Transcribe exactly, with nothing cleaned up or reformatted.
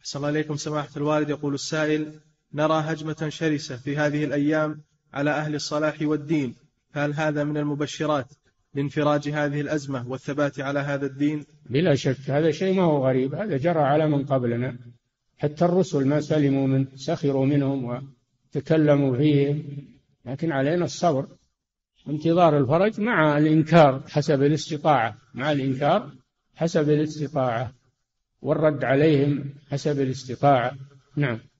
أحسن الله إليكم سماحة الوالد. يقول السائل: نرى هجمة شرسة في هذه الأيام على أهل الصلاح والدين، فهل هذا من المبشرات لانفراج هذه الأزمة والثبات على هذا الدين؟ بلا شك هذا شيء ما هو غريب، هذا جرى على من قبلنا، حتى الرسل ما سلموا من سخروا منهم وتكلموا فيهم، لكن علينا الصبر انتظار الفرج مع الإنكار حسب الاستطاعة، مع الإنكار حسب الاستطاعة والرد عليهم حسب الاستطاعة. نعم.